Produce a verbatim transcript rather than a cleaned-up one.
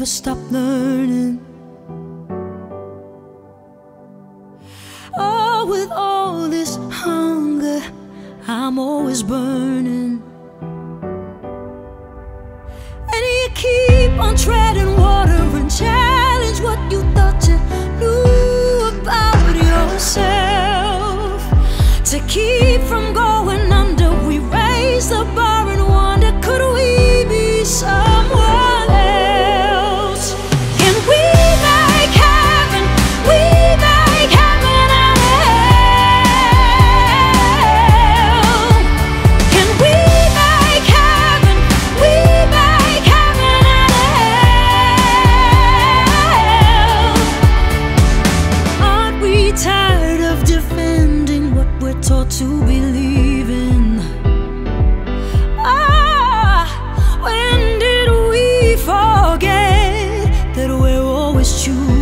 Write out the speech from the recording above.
stop learning. Oh, with all this hunger, I'm always burning. And you keep on treading water and challenge what you thought you knew about yourself. To keep from going under, we raise the bar and wonder, could we be someone else? Can we make heaven? We make heaven out of hell. Can we make heaven? We make heaven out of hell. Aren't we tired of defending what we're taught to believe in? Ah, when did we forget that we're always choosing?